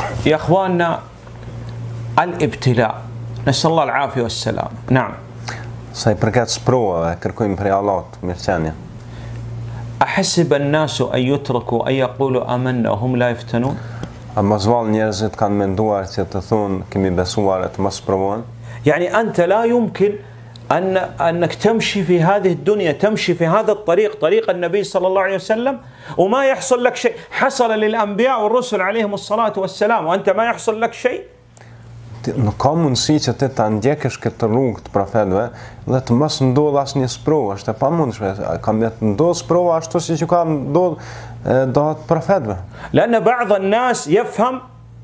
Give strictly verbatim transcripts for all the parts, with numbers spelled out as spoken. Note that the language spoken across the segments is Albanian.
يا اخواننا الابتلاء نسأل الله العافية والسلام. نعم. Sa i përket sprovave, kërkojmë prej Allahut mirëqenie. أحسب الناس أن يتركوا أن يقولوا آمنا وهم لا يفتنون. A mos vallë njerëzit kanë menduar që të thonë kemi besuar e të mos provohen. يعني أنت لا يمكن أن أنك تمشي في هذه الدنيا، تمشي في هذا الطريق، طريق النبي صلى الله عليه وسلم، وما يحصل لك شيء. حصل للأنبياء والرسل عليهم الصلاة والسلام وأنت ما يحصل لك شيء. Nuk ka mundësi që ti ta ndjekësh këtë rrugë të profetëve dhe të mos ndodh asnjë sprovë, është e pamundshme. Ka më të ndodh sprovë ashtu siç ka ndodh dohet profetëve. لأن بعض الناس يفهم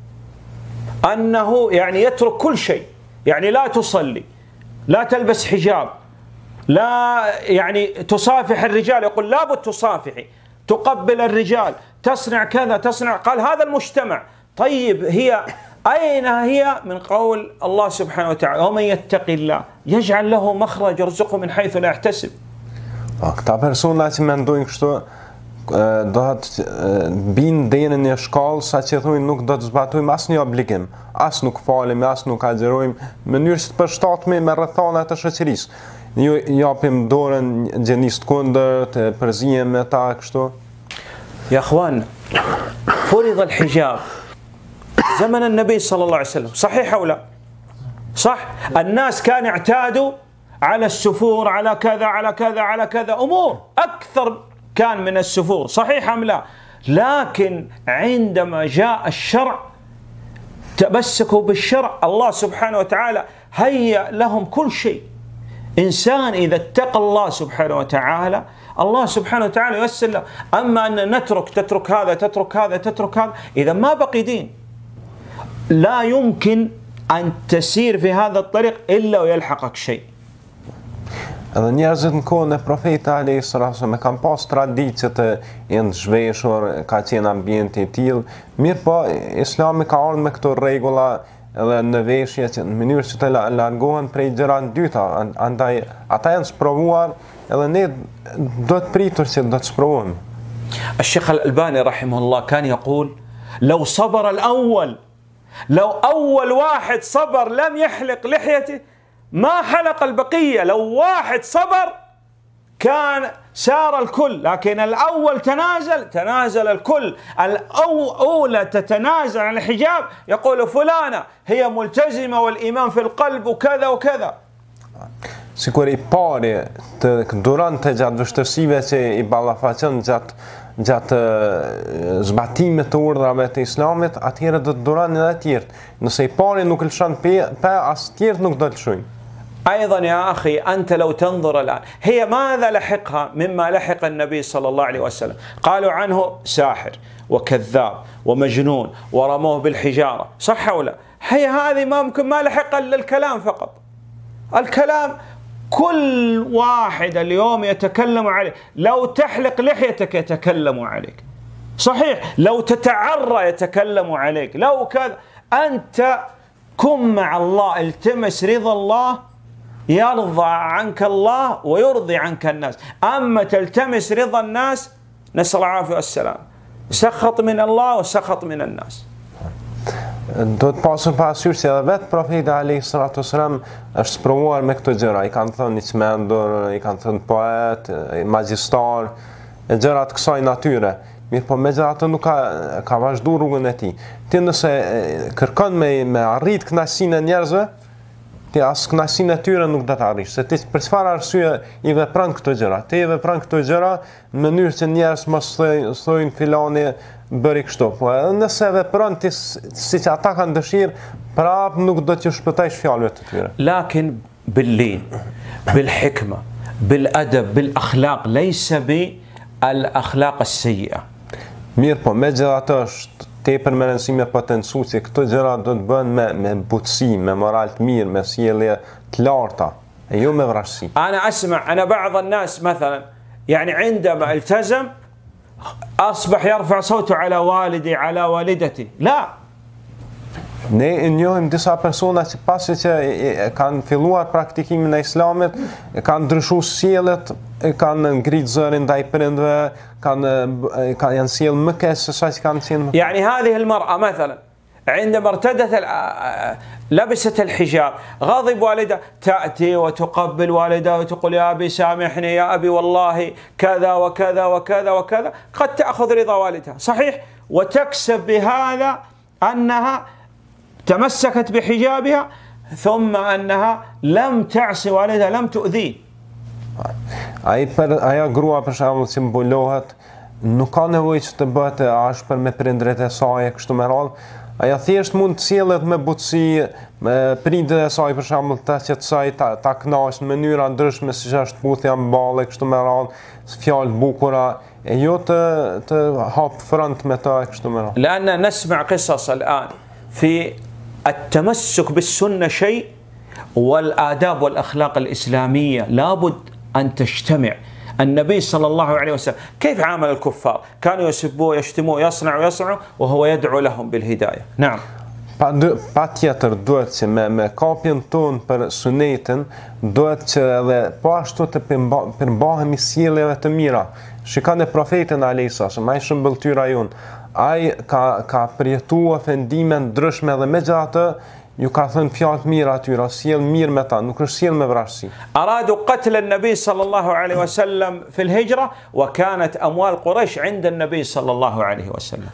أنه يعني يترك كل شيء، يعني لا تصلي، لا تلبس حجاب، لا يعني تصافح الرجال، يقول لابد تصافحي، تقبل الرجال، تصنع كذا تصنع. قال هذا المجتمع. طيب هي أين هي من قول الله سبحانه وتعالى ومن يتق الله يجعل له مخرج يرزقه من حيث لا يحتسب. Këta persona që mendojnë kështu do të binë deri në shkallë sa që thonë nuk do të zbatojmë asnjë obligim, as nuk falemi, as nuk agjerojmë në mënyrë që të përshtatemi me rrethanat të shoqërisë. Ju japim dorën gjenisë të kundërt, të përzihem me ta kështu. يا اخوان فرض الحجاب زمن النبي صلى الله عليه وسلم، صحيح أو لا؟ صح؟ الناس كانوا اعتادوا على السفور، على كذا على كذا على كذا، أمور أكثر كان من السفور، صحيح أم لا؟ لكن عندما جاء الشرع تمسكوا بالشرع. الله سبحانه وتعالى هيأ لهم كل شيء. إنسان إذا اتقى الله سبحانه وتعالى الله سبحانه وتعالى ييسر له. أما أن نترك تترك هذا تترك هذا تترك هذا، إذا ما بقي دين. لا يمكن أن تسير في هذا الطريق إلا ويلحقك شيء. Edhe njerëzit në kohën e profetit alayhis salam kanë pas traditë të jenë zhveshur, ka qenë ambienti i tillë. Mirë po, Islami ka ardhur me këto rregulla edhe në veshje që në mënyrë që të largohen prej gjërave të dyta. Andaj ata janë sprovuar edhe ne do të pritur që do të sprovohemi. الشيخ الألباني رحمه الله كان يقول لو صبر الأول، لو أول واحد صبر لم يحلق لحيته ما حلق البقية. لو واحد صبر كان سار الكل، لكن الأول تنازل تنازل الكل. الأولى تتنازل عن الحجاب يقول فلانة هي ملتزمة والإيمان في القلب وكذا وكذا. Sikur i pari të durante gjatë vështirësive që i ballafaqon gjatë gjatë zbatimit të urdhrave të Islamit, atëherë do të durojnë edhe të tjerë. Nëse i pari nuk lëshon pe, pe as të tjerë nuk do të lëshojnë. أيضا يا أخي أنت لو تنظر الآن هي ماذا لحقها مما لحق النبي صلى الله عليه وسلم؟ قالوا عنه ساحر وكذاب ومجنون ورموه بالحجارة، صح ولا؟ هي هذه ما ممكن ما لحق إلا الكلام فقط. الكلام كل واحد اليوم يتكلم عليه. لو تحلق لحيتك يتكلموا عليك، صحيح. لو تتعرى يتكلموا عليك، لو كذا. أنت كن مع الله، التمس رضا الله يرضى عنك الله ويرضي عنك الناس. أما تلتمس رضا الناس نسأل العافية والسلام، سخط من الله وسخط من الناس. Do të pasur parasysh se edhe vetë profeti alayhis salatu wasalam është sprovuar me këto gjëra. I kanë thënë i çmendur, i kanë thënë poet, magjistar, e gjëra të kësaj natyre. Mirë po megjithatë nuk ka ka vazhduar rrugën e tij. Ti nëse kërkon me me arrit kënaqësinë e njerëzve, ti as kënaqësinë e tyre nuk do ta arrish. Se ti për çfarë arsye i vepron këto gjëra? Ti i vepron këto gjëra në mënyrë që njerëz mos thojnë filani bëri kështu. Po edhe nëse vepron ti siç ata kanë dëshirë, prap nuk do të shpëtojsh fjalëve të tyre. لكن باللين بالحكمة بالأدب بالأخلاق ليس بالأخلاق السيئة. Mirë po megjithatë është tepër me rëndësi me potencu që këto gjëra do të bëhen me me butësi, me moral të mirë, me sjellje të larta, e jo me vrasësi. أنا أسمع أنا بعض الناس مثلا يعني عندما التزم أصبح يرفع صوته على والدي على والدتي. لا. Ne e njohim disa persona që pasi që kanë filluar praktikimin e Islamit, kanë ndryshuar sjelljet, kanë ngrit zërin ndaj prindve, kanë kanë janë sjell më keq se sa që kanë qenë. يعني هذه المرأة مثلا عندما ارتدت لبست الحجاب غضب والدها، تأتي وتقبل والدها وتقول يا أبي سامحني، يا أبي والله كذا وكذا وكذا وكذا، قد تأخذ رضا والدها صحيح، وتكسب بهذا أنها تمسكت بحجابها، ثم أنها لم تعصي والدها، لم تؤذيه. Aja grua për shembull që mbulohet, nuk ka nevojë që të bëhet e ashpër me prindërit e saj kështu me radhë. Aja thjesht mund të sillet me butësi, me prindërit e saj për shembull ta qetësoj, ta, ta kënaqë në mënyra ndryshme siç është puthja mballe kështu me radhë, fjalë bukura, e jo të të hap front me ta kështu me radhë. لأن نسمع قصص الآن في التمسك بالسنة شيء، والآداب والأخلاق الإسلامية لابد أن تجتمع. النبي صلى الله عليه وسلم كيف عامل الكفار؟ كانوا يسبوه يشتموه يصنعوا يصنعوا وهو يدعو لهم بالهداية. نعم. Pa tjetër duhet që me, me kapjen tonë për sunetin, duhet që edhe po ashtu të përmbahemi sjelljeve të mira. Shikoni profetin alayhis salam, ai shëmbëltyra jon, ai ka ka përjetuar ofendime ndryshme dhe megjithatë ju ka thënë fjalë të mira atyra, sjell mirë me ta, nuk është sjell me vrasësi. أرادوا قتل النبي صلى الله عليه وسلم في الهجرة، وكانت أموال قريش عند النبي صلى الله عليه وسلم.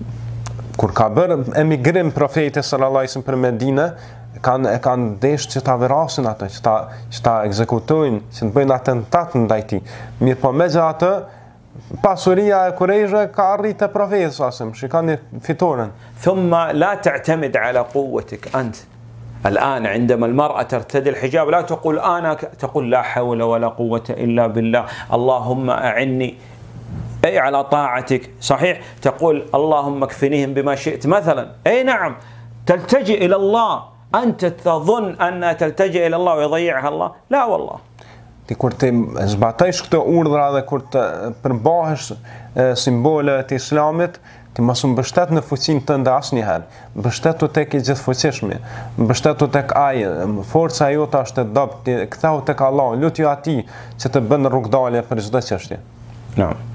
Kur ka bërë emigrim profeti sallallahu alaihi wasallam për Medinë, kanë e kanë deshur që ta vrasin atë, që ta që ta ekzekutojnë, që të bëjnë atentat ndaj tij. Mirë po megjithatë, pasuria e Kurejshëve ka arritë te profeti sallallahu alaihi wasallam. Shikoni fitoren. ثم لا تعتمد على قوتك أنت. الآن عندما المرأة ترتدي الحجاب لا تقول أنا تقول لا حول ولا قوة إلا بالله، اللهم أعني أي على طاعتك، صحيح؟ تقول اللهم اكفنيهم بما شئت مثلا، أي نعم، تلتجئ إلى الله. أنت تظن أنها تلتجئ إلى الله ويضيعها الله؟ لا والله. Ti kur të zbatojsh këto urdhra dhe kur të përmbahesh simbole të Islamit, ti mos u mbështet në fuqinë tënde asnjëherë. Mbështetu tek i gjithfuqishmi, mbështetu tek Ai, forca jote është e dobët, ktheu tek Allah, lutju atij që të bën rrugdalje për çdo çështje. نعم.